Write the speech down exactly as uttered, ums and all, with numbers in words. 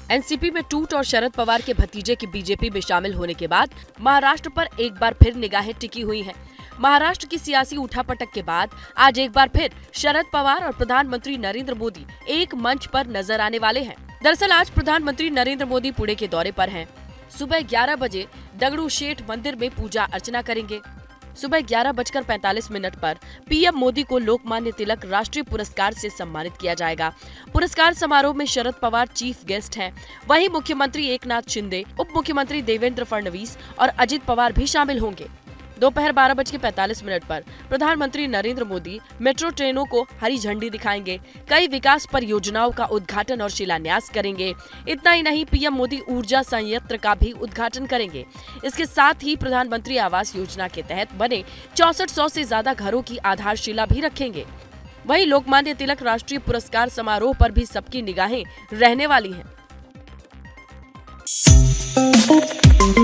NCP में टूट और शरद पवार के भतीजे के बीजेपी में शामिल होने के बाद महाराष्ट्र पर एक बार फिर निगाहें टिकी हुई हैं। महाराष्ट्र की सियासी उठापटक के बाद आज एक बार फिर शरद पवार और प्रधानमंत्री नरेंद्र मोदी एक मंच पर नजर आने वाले हैं। दरअसल आज प्रधानमंत्री नरेंद्र मोदी पुणे के दौरे पर हैं। सुबह ग्यारह बजे दगड़ूशेठ मंदिर में पूजा अर्चना करेंगे। सुबह ग्यारह बजकर पैंतालीस मिनट पर पीएम मोदी को लोकमान्य तिलक राष्ट्रीय पुरस्कार से सम्मानित किया जाएगा। पुरस्कार समारोह में शरद पवार चीफ गेस्ट हैं। वहीं मुख्यमंत्री एकनाथ शिंदे, उप मुख्यमंत्री देवेंद्र फडणवीस और अजित पवार भी शामिल होंगे। दोपहर बारह बज के पैंतालीस मिनट पर प्रधानमंत्री नरेंद्र मोदी मेट्रो ट्रेनों को हरी झंडी दिखाएंगे। कई विकास परियोजनाओं का उद्घाटन और शिलान्यास करेंगे। इतना ही नहीं, पीएम मोदी ऊर्जा संयंत्र का भी उद्घाटन करेंगे। इसके साथ ही प्रधानमंत्री आवास योजना के तहत बने चौसठ सौ से ज्यादा घरों की आधारशिला भी रखेंगे। वहीं लोकमान्य तिलक राष्ट्रीय पुरस्कार समारोह पर भी सबकी निगाहें रहने वाली हैं।